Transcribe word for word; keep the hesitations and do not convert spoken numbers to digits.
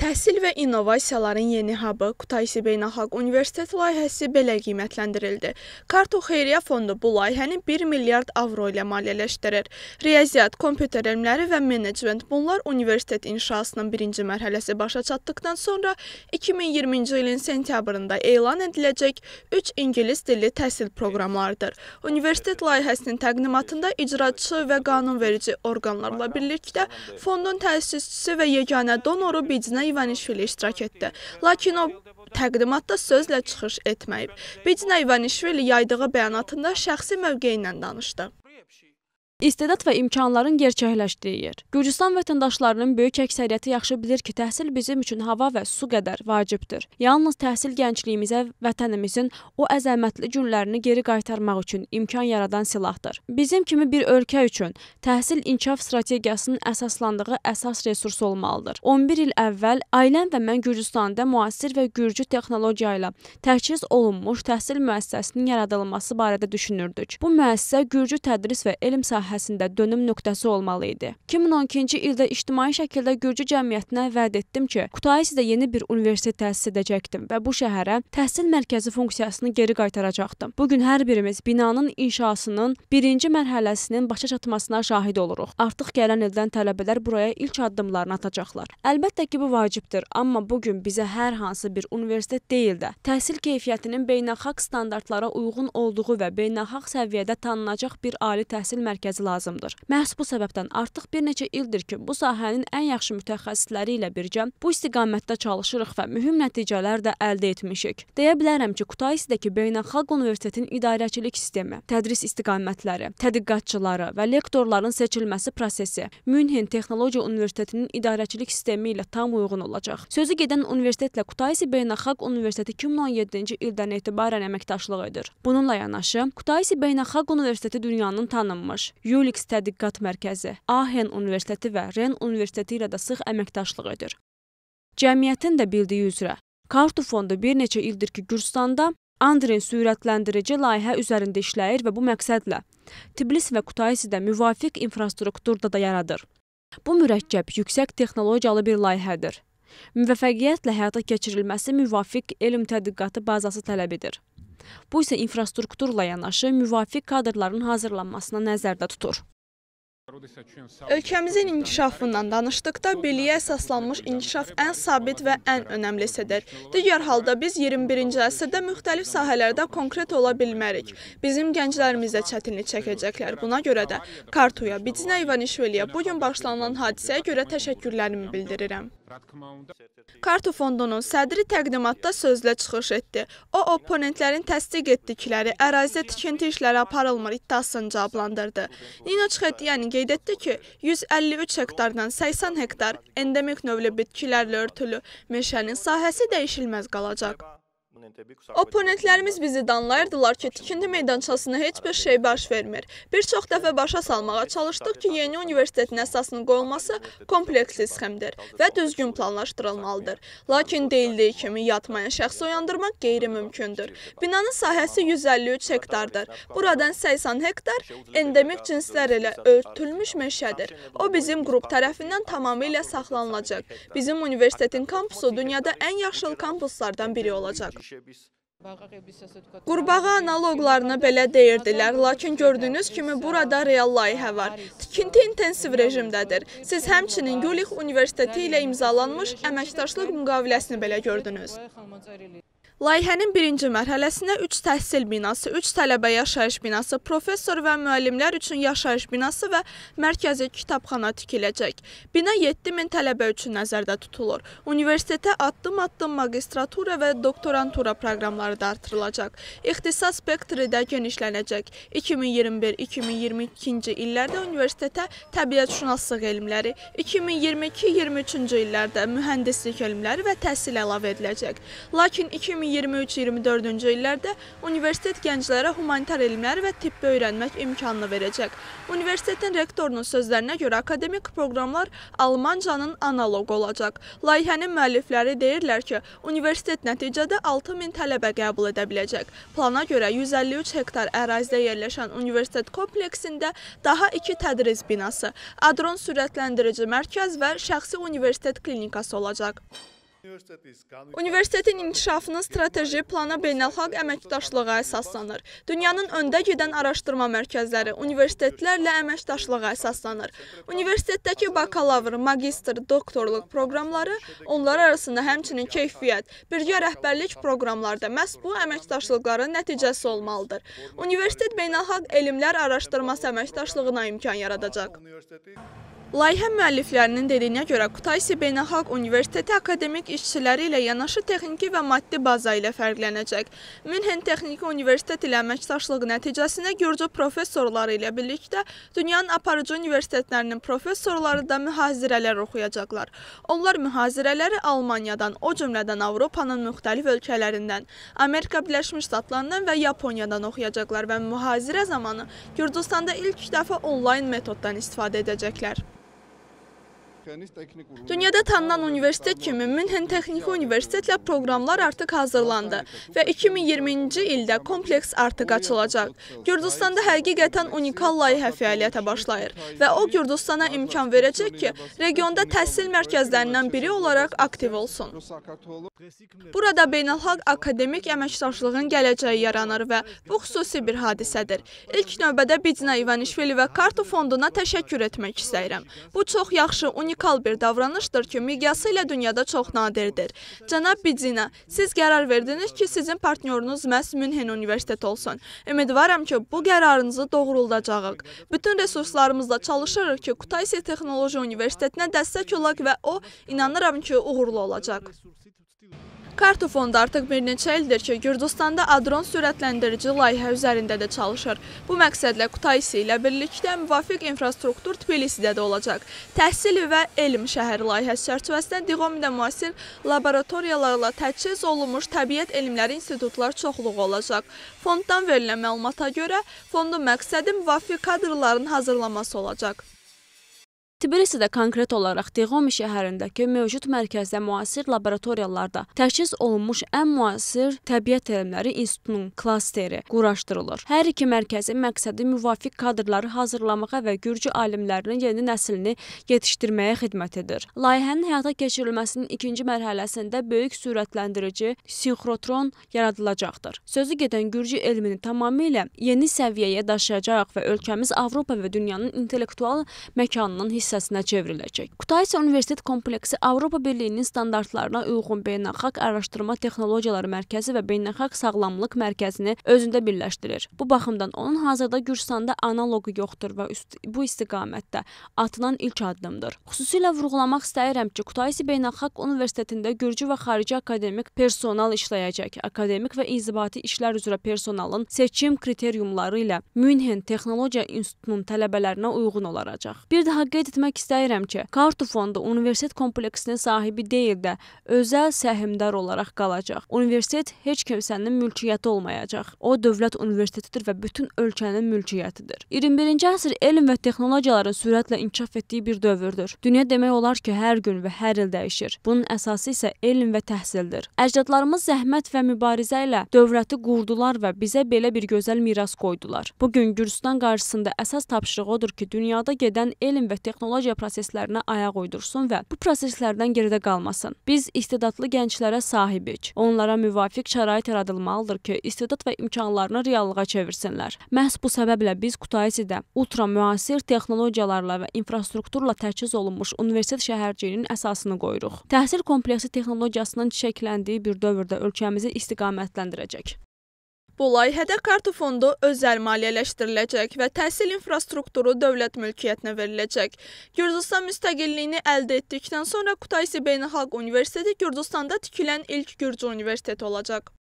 Təhsil və innovasiyaların yeni hub'ı Kutaisi Beynəlxalq Universitet layihəsi belə qiymətləndirildi. Kartu Xeyriyyə Fondu bu layihəni bir milyard avro ilə maliyyələşdirir. Riyaziyyat, kompüter elmləri və menecment bunlar universitet inşasının birinci mərhələsi başa çatdıqdan sonra iki min iyirminci ilin sentyabrında elan ediləcək üç ingilis dilli təhsil proqramlarıdır. Universitet layihəsinin təqdimatında icraçı və qanunverici orqanlarla birlikdə fondun təsisçisi və yeganə donoru Bicnə İvanişvili iştirak etdi. Lakin o təqdimatda sözlə çıxış etməyib. Bicnə İvanişvili yaydığı bəyanatında şəxsi mövqeyindən danışdı. İstedad və imkanların gerçəkləşdiyi yer. Gürcüstan vətəndaşlarının böyük əksəriyyəti yaxşı bilir ki, təhsil bizim üçün hava və su qədər vacibdir. Yalnız təhsil gəncliyimizə vətənimizin o əzəmətli günlərini geri qaytarmaq üçün imkan yaradan silahdır. Bizim kimi bir ölkə üçün təhsil inkişaf strategiyasının əsaslandığı əsas resurs olmalıdır. on bir il əvvəl ailəm və mən Gürcüstanda müasir və gürcü texnologiya ilə təchiz olunmuş təhsil müəssisəsinin yaradılması barədə düşünürdük. Bu müəssisə gürcü tədris və elm sahəsində sahəsində dönüm nöqtəsi olmalı idi. iki min on ikinci ildə ictimai şəkildə gürcü cəmiyyətinə vəd etdim ki, Kutaisidə yeni bir universitet təsis edəcəkdim və bu şəhərə təhsil mərkəzi funksiyasını geri qaytaracaqdım. Bugün hər birimiz binanın inşasının birinci mərhələsinin başa çatmasına şahid oluruq. Artıq gələn ildən tələbələr buraya ilk addımlarını atacaqlar. Əlbəttə ki, bu vacibdir, amma bugün bizə hər hansı bir universitet deyil də, təhsil keyfiyyətinin beynəlxalq standartlara uyğun olduğu və beynəlxalq səviyyədə tanınacaq bir ali təhsil mərkəzi lazımdır. Məhz bu səbəbdən artıq bir neçə ildir ki, bu sahənin ən yaxşı mütəxəssisləri ilə birgə bu istiqamətdə çalışırıq və mühüm nəticələr də əldə etmişik. Deyə bilərəm ki, Kutaisidəki Beynəlxalq Universitetin idarəçilik sistemi, tədris istiqamətləri, tədqiqatçıları və lektorların seçilməsi prosesi Münhen Texnologiya Universitetinin idarəçilik sistemi ilə tam uyğun olacaq. Sözü gedən universitetlə Kutaisi Beynəlxalq Universiteti iki min on yeddinci ildən etibarən əməkdaşlıq edir. Bununla yanaşı, Kutaisi Beynəlxalq Universiteti dünyanın tanınmış Ulix Tədqiqat Mərkəzi, Aachen Universiteti və Ren Universiteti ilə də sıx əməkdaşlıq edir. Cəmiyyətin də bildiyi üzrə, Kartu Fondu bir neçə ildir ki, Gürcüstanda Andrin sürətləndirici layihə üzərində işləyir və bu məqsədlə Tbilisi və Kutaisidə müvafiq infrastrukturda da yaradır. Bu mürəkkəb, yüksək texnologiyalı bir layihədir. Müvəffəqiyyətlə həyata keçirilməsi müvafiq elm tədqiqatı bazası tələb edir. Bu isə infrastrukturla yanaşı müvafiq kadrların hazırlanmasına nəzərdə tutur. Ölkəmizin inkişafından danışdıqda biliyə əsaslanmış inkişaf ən sabit və ən önəmlisidir. Digər halda biz iyirmi birinci əsrdə müxtəlif sahələrdə konkret ola bilmərik. Bizim gənclərimiz də çətinlik çəkəcəklər. Buna görə də Kartuya, Bicnə İvanişviliyə bugün başlanan hadisəyə görə təşəkkürlərimi bildirirəm. Kartu Fondunun sədri təqdimatda sözlə çıxış etdi. O, oponentlərin təsdiq etdikləri ərazidə tikinti işləri aparılmır iddiasını cavablandırdı. Nino Çxetiyani qeyd etdi ki, yüz əlli üç hektardan səksən hektar endemik növlü bitkilərlə örtülü meşənin sahəsi dəyişilməz qalacaq. Oponentlərimiz bizi danlayırdılar ki, tikinti meydançasına heç bir şey baş vermir. Bir çox dəfə başa salmağa çalışdıq ki, yeni universitetin əsasının qoyulması kompleksli sxemdir və düzgün planlaşdırılmalıdır. Lakin deyildiyi kimi yatmayan şəxsi oyandırmaq qeyri-mümkündür. Binanın sahəsi yüz əlli üç hektardır. Buradan səksən hektar endemik cinslər ilə örtülmüş meşədir. O, bizim qrup tərəfindən tamamilə saxlanılacaq. Bizim universitetin kampusu dünyada ən yaşıl kampuslardan biri olacaq. Qurbağa analoqlarını belə deyirdilər, lakin gördüyünüz kimi burada real layihə var. Tikinti intensiv rejimdədir. Siz həmçinin Ulix Universiteti ilə imzalanmış əməkdaşlıq müqaviləsini belə gördünüz. Layihənin birinci mərhələsinə üç təhsil binası, üç tələbə yaşayış binası, professor və müəllimlər üçün yaşayış binası və mərkəzi kitabxana tikiləcək. Bina yeddi min tələbə üçün nəzərdə tutulur. Universitetə addım-addım magistratura və doktorantura proqramları da artırılacaq. İxtisas spektri də genişlənəcək. iki min iyirmi bir iki min iyirmi ikinci illərdə universitetə təbiətşünaslıq elmləri, iki min iyirmi iki iyirmi üçüncü illərdə mühəndislik elmləri və təhsil əlavə ediləcək. Lakin iki min iyirmi üç iyirmi dördüncü illərdə universitet gənclərə humanitar elmləri və tibbi öyrənmək imkanını verəcək. Universitetin rektorunun sözlərinə görə akademik proqramlar Almancanın analoqu olacaq. Layihənin müəllifləri deyirlər ki, universitet nəticədə altı min tələbə qəbul edə biləcək. Plana görə yüz əlli üç hektar ərazidə yerləşən universitet kompleksində daha iki tədris binası, adron sürətləndirici mərkəz və şəxsi universitet klinikası olacaq. Universitetin inkişafının strateji planı beynəlxalq əməkdaşlığa əsaslanır. Dünyanın öndə gedən araşdırma mərkəzləri universitetlərlə əməkdaşlığa əsaslanır. Universitetdəki bakalavr, magistr, doktorluq proqramları, onlar arasında həmçinin keyfiyyət, birgə rəhbərlik proqramları da məhz bu əməkdaşlıqların nəticəsi olmalıdır. Universitet beynəlxalq elmlər araşdırması əməkdaşlığına imkan yaradacaq. Layihə müəlliflərinin dediyinə görə Kutaisi Beynəlxalq Universiteti akademik işçiləri ilə yanaşı texniki və maddi baza ilə fərqlənəcək. Münhen Texniki Universitet ilə əməkdaşlığı nəticəsində Gürcü professorları ilə birlikdə dünyanın aparıcı universitetlərinin professorları da mühazirələr oxuyacaqlar. Onlar mühazirələri Almaniyadan, o cümlədən Avropanın müxtəlif ölkələrindən, Amerika Birləşmiş Ştatlarından və Yaponiyadan oxuyacaqlar və mühazirə zamanı Gürcüstanda ilk dəfə onlayn metoddan istifadə edəcəklər. Dünyada tanınan universitet kimi Münhen Texniki Universitetlə proqramlar artıq hazırlandı və iki min iyirminci ildə kompleks artıq açılacaq. Gürcüstanda həqiqətən unikal layihə fəaliyyətə başlayır və o Gürcüstana imkan verəcək ki, regionda təhsil mərkəzlərindən biri olaraq aktiv olsun. Burada beynəlxalq akademik əməkdaşlığın gələcəyi yaranır və bu xüsusi bir hadisədir. İlk növbədə Bidina İvanişvili və Kartu fonduna təşəkkür etmək istəyirəm. Bu çox yaxşı, unikal unikal bir davranışdır ki, miqyası ilə dünyada çox nadirdir. Cənab Bidina, siz qərar verdiniz ki, sizin partnyorunuz məhz Münhen Universiteti olsun. Ümidvaram ki, bu qərarınızı doğruldacağıq. Bütün resurslarımızla çalışırıq ki, Kutaisi Texnoloji Universitetinə dəstək olaq və o, inanıram ki, uğurlu olacaq. Kartu fondu artıq bir neçə ildir ki, Gürcüstanda adron sürətləndirici layihə üzərində də çalışır. Bu məqsədlə Kutaisi ilə birlikdə müvafiq infrastruktur Tbilisidə də olacaq. Təhsil və elm şəhəri layihəsi çərçivəsində Diğomidə müasir laboratoriyalarla təchiz olunmuş təbiət elmləri institutlar çoxluğu olacaq. Fonddan verilən məlumata görə, fondun məqsədi müvafiq kadrların hazırlaması olacaq. Tbilisidə konkret olaraq Diğomi şəhərindəki mövcud mərkəzdə müasir laboratoriyalarda təchiz olunmuş ən müasir təbiət elmləri institutunun klasteri quraşdırılır. Hər iki mərkəzin məqsədi müvafiq kadrları hazırlamağa və Gürcü alimlərinin yeni nəslini yetişdirməyə xidmət edir. Layihənin həyata keçirilməsinin ikinci mərhələsində böyük sürətləndirici sinxrotron yaradılacaqdır. Sözü gedən Gürcü elmini tamamilə yeni səviyyəyə daşıyacaq və ölkəmiz Avropa və dünyanın intellektual məkanının hissəsidir. hissəsinə çevriləcək. Kutaisi Universitet kompleksi Avropa Birliyinin standartlarına uyğun beynəlxalq araşdırma texnologiyaları mərkəzi və beynəlxalq sağlamlıq mərkəzini özündə birləşdirir. Bu baxımdan onun hazırda Gürcüstanda analoqu yoxdur və bu istiqamətdə atılan ilk addımdır. Xüsusilə vurğulamaq istəyirəm ki, Kutaisi Beynəlxalq Universitetində Gürcü və xarici akademik personal işləyəcək. Akademik və inzibati işlər üzrə personalın seçim kriteriumları ilə Münhen Texnologiya İnstitutunun tələbələrinə uyğun olacaq. Bir daha qeyd etmək istəyirəm ki, Kartu fondu universitet kompleksinin sahibi deyil də, özəl səhmdar olaraq qalacaq. Universitet heç kimsənin mülkiyyəti olmayacaq. O, dövlət universitetidir və bütün ölkənin mülkiyyətidir. iyirmi birinci əsr elm və texnologiyaların sürətlə inkişaf etdiyi bir dövrdür. Dünya demək olar ki, hər gün və hər il dəyişir. Bunun əsası isə elm və təhsildir. Əcdadlarımız zəhmət və mübarizə ilə dövləti qurdular və bizə belə bir gözəl miras qoydular. Bugün Gürcüstan qarşısında əsas tapşırıq odur ki, dünyada gedən elm və texnologiya proseslərinə ayaq uydursun və bu proseslərdən geridə qalmasın. Biz istedadlı gənclərə sahibik. Onlara müvafiq şərait yaradılmalıdır ki, istedad və imkanlarını reallığa çevirsinlər. Məhz bu səbəblə biz Kutaisidə ultra müasir texnologiyalarla və infrastrukturla təchiz olunmuş universitet şəhərciyinin əsasını qoyuruq. Təhsil kompleksi texnologiyasının çiçəkləndiyi bir dövrdə ölkəmizi istiqamətləndirəcək. Bu layihədə Kartu fondu özəl maliyyələşdiriləcək və təhsil infrastrukturu dövlət mülkiyyətinə veriləcək. Gürcüstan müstəqilliyini əldə etdikdən sonra Kutaisi Beynəlxalq Universiteti Gürcüstanda tikilən ilk Gürcü universiteti olacaq.